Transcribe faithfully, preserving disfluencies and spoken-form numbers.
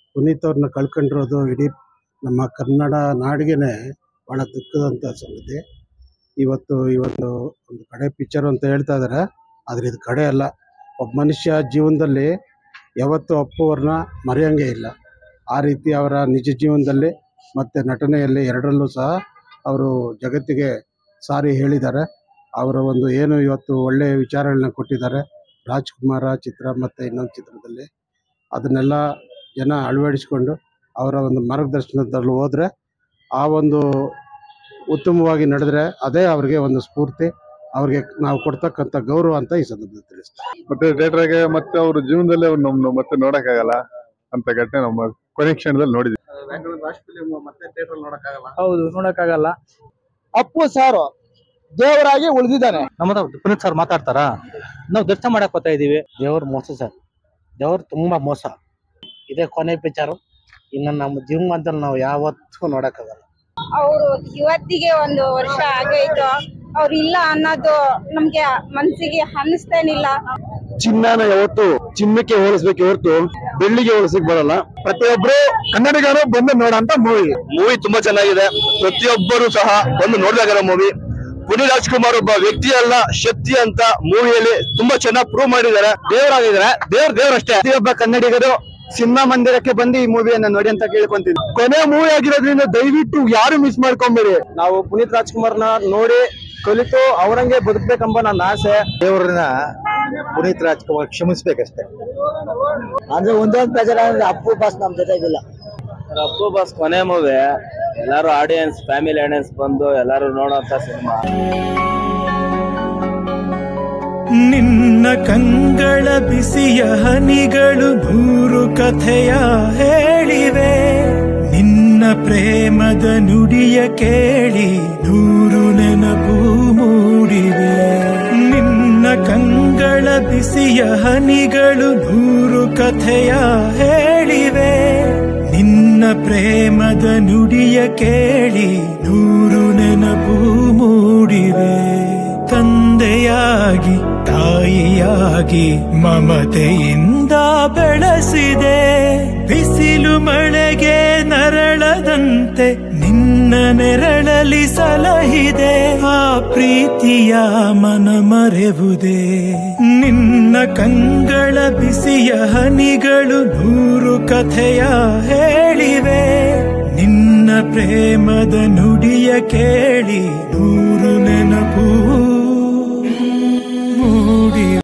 ಪುನೀತ್ ಅವ್ರನ್ನ ಕಳ್ಕೊಂಡಿರೋದು ಇಡೀ ನಮ್ಮ ಕನ್ನಡ ನಾಡಿಗೆನೆ ಭಾಳ ದುಃಖದಂಥ ಸಂಗತಿ. ಇವತ್ತು ಇವತ್ತು ಒಂದು ಕಡೆ ಪಿಕ್ಚರ್ ಅಂತ ಹೇಳ್ತಾ ಇದ್ದಾರೆ, ಆದರೆ ಇದು ಕಡೆ ಅಲ್ಲ. ಒಬ್ಬ ಮನುಷ್ಯ ಜೀವನದಲ್ಲಿ ಯಾವತ್ತೂ ಅಪ್ಪು ಅವ್ರನ್ನ ಮರೆಯೋಂಗೇ ಇಲ್ಲ. ಆ ರೀತಿ ಅವರ ನಿಜ ಜೀವನದಲ್ಲಿ ಮತ್ತು ನಟನೆಯಲ್ಲಿ ಎರಡರಲ್ಲೂ ಸಹ ಅವರು ಜಗತ್ತಿಗೆ ಸಾರಿ ಹೇಳಿದ್ದಾರೆ. ಅವರ ಒಂದು ಏನು ಇವತ್ತು ಒಳ್ಳೆಯ ವಿಚಾರಗಳನ್ನ ಕೊಟ್ಟಿದ್ದಾರೆ ರಾಜ್ಕುಮಾರ ಚಿತ್ರ ಮತ್ತು ಇನ್ನೊಂದು ಚಿತ್ರದಲ್ಲಿ, ಅದನ್ನೆಲ್ಲ ಜನ ಅಳವಡಿಸ್ಕೊಂಡು ಅವರ ಒಂದು ಮಾರ್ಗದರ್ಶನದಲ್ಲಿ ಹೋದರೆ ಆ ಒಂದು ಉತ್ತಮವಾಗಿ ನಡೆದರೆ ಅದೇ ಅವ್ರಿಗೆ ಒಂದು ಸ್ಫೂರ್ತಿ, ಅವ್ರಿಗೆ ನಾವು ಕೊಡ್ತಕ್ಕಂಥ ಗೌರವ ಅಂತ ಈ ಸಂದರ್ಭದಲ್ಲಿ ತಿಳಿಸ್ತಾರೆ. ಮತ್ತೆ ಥಿಯೇಟರ್ಗೆ ಮತ್ತೆ ಅವ್ರ ಜೀವನದಲ್ಲಿ ಅವ್ರು ನಮ್ಮನ್ನು ಮತ್ತೆ ನೋಡೋಕ್ಕಾಗಲ್ಲ ಅಂತ ಘಟನೆ ನಮ್ಮ ಕೊನೆ ಕ್ಷಣದಲ್ಲಿ ನೋಡಿದ್ವಿ. ಹೌದು, ನೋಡಕ್ಕಾಗಲ್ಲ. ಅಪ್ಪು ಸಾರು ದೇವರಾಗಿ ಉಳಿದಿದ್ದಾನೆ. ನಮ್ಮದ ಪುನೀತ್ ಸರ್ ಮಾತಾಡ್ತಾರ, ನಾವು ದರ್ಶನ ಮಾಡಕ್ ಹೋಗ್ತಾ ಇದೀವಿ. ದೇವ್ರ ಮೋಸ ಸರ್, ದೇವ್ರು ತುಂಬಾ ಮೋಸ. ಇದೇ ಕೊನೆ ಪಿಕ್ಚರು. ಇನ್ನು ನಮ್ಮ ಜೀವನದಲ್ಲಿ ನಾವು ಯಾವತ್ತೂ ನೋಡಕ್ಕಾಗಲ್ಲ. ಅವರು ಇವತ್ತಿಗೆ ಒಂದು ವರ್ಷ ಆಗೈತು, ಅವ್ರು ಇಲ್ಲ ಅನ್ನೋದು ನಮ್ಗೆ ಮನ್ಸಿಗೆ ಅನ್ನಿಸ್ತೇನಿಲ್ಲ. ಚಿನ್ನನ ಯಾವತ್ತು ಚಿನ್ನಕ್ಕೆ ಹೋಲಿಸ್ಬೇಕು ಹೊರತು ಬೆಳ್ಳಿಗೆ ಹೋಲಿಸಕ್ ಬರಲ್ಲ. ಪ್ರತಿಯೊಬ್ರು ಕನ್ನಡಿಗರು ಬಂದು ನೋಡಂತ ಮೂವಿ ಮೂವಿ ತುಂಬಾ ಚೆನ್ನಾಗಿದೆ. ಪ್ರತಿಯೊಬ್ಬರು ಸಹ ಬಂದು ನೋಡ್ಬೇಕಾಗಿರೋ ಮೂವಿ. ಪುನೀತ್ ರಾಜ್ಕುಮಾರ್ ಒಬ್ಬ ವ್ಯಕ್ತಿ ಅಲ್ಲ, ಶಕ್ತಿ ಅಂತ ಮೂವಿಯಲ್ಲಿ ತುಂಬಾ ಚೆನ್ನಾಗಿ ಪ್ರೂವ್ ಮಾಡಿದ್ದಾರೆ. ದೇವರಾಗಿದ್ದಾರೆ, ದೇವ್ರ ದೇವರಷ್ಟೇ. ಪ್ರತಿಯೊಬ್ಬ ಕನ್ನಡಿಗರು ಸಿನಿಮಾ ಮಂದಿರಕ್ಕೆ ಬಂದು ಈ ಮೂವಿಯನ್ನ ನೋಡಿ ಅಂತ ಕೇಳ್ಕೊಂತೀನಿ. ಕೊನೆ ಮೂವಿ ಆಗಿರೋದ್ರಿಂದ ದಯವಿಟ್ಟು ಯಾರು ಮಿಸ್ ಮಾಡ್ಕೊಂಬೇಡಿ. ನಾವು ಪುನೀತ್ ರಾಜ್ಕುಮಾರ್ನ ನೋಡಿ ಕಲಿತು ಅವರಂಗೆ ಬದುಕ್ಬೇಕೆಂಬ ನನ್ನ ಆಸೆ. ದೇವ್ರನ್ನ ಪುನೀತ್ ರಾಜ್ಕುಮಾರ್ ಕ್ಷಮಿಸ್ಬೇಕಷ್ಟೇ. ಅಂದ್ರೆ ಒಂದೊಂದು ಬೇಜಾರ ಅಂದ್ರೆ ಅಪ್ಪು ಬಾಸ್ ನಮ್ ಜೊತೆಗಿಲ್ಲ. ಅಪ್ಪು ಬಾಸ್ ಕೊನೆ ಮೂವಿ ಎಲ್ಲಾರು ಆಡಿಯನ್ಸ್, ಫ್ಯಾಮಿಲಿ ಆಡಿಯನ್ಸ್ ಬಂದು ಎಲ್ಲಾರು ನೋಡೋಂತ ಸಿನಿಮಾ. ನಿನ್ನ ಕಂಗಳ ಬಿಸಿಯ ಹನಿಗಳು ನೂರು ಕಥೆಯ ಹೇಳಿವೆ, ನಿನ್ನ ಪ್ರೇಮದ ನುಡಿಯ ಕೇಳಿ ನೂರು ನೆನಪು ಮೂಡಿವೆ. ನಿನ್ನ ಕಂಗಳ ಬಿಸಿಯ ಹನಿಗಳು ನೂರು ಕಥೆಯ ಹೇಳಿವೆ, ನಿನ್ನ ಪ್ರೇಮದ ನುಡಿಯ ಕೇಳಿ ನೂರು ನೆನಪು ಮೂಡಿವೆ. ತಂದೆಯಾಗಿ ತಾಯಿಯಾಗಿ ಮಮತೆಯಿಂದ ಬೆಳೆಸಿದೆ, ಬಿಸಿಲು ಮಳೆಗೆ ನರಳದಂತೆ ನಿನ್ನ ನೆರಳಲಿ ಸಲಹಿದೆ. ಆ ಪ್ರೀತಿಯ ಮನ ಮರೆವುದೇ. ನಿನ್ನ ಕಂಗಳ ಬಿಸಿಯ ಹನಿಗಳು ನೂರು ಕಥೆಯ ಹೇಳಿವೆ, ನಿನ್ನ ಪ್ರೇಮದ ನುಡಿಯ ಕೇಳಿ ನೂರು ನೆನಪು ಮೂಡಿ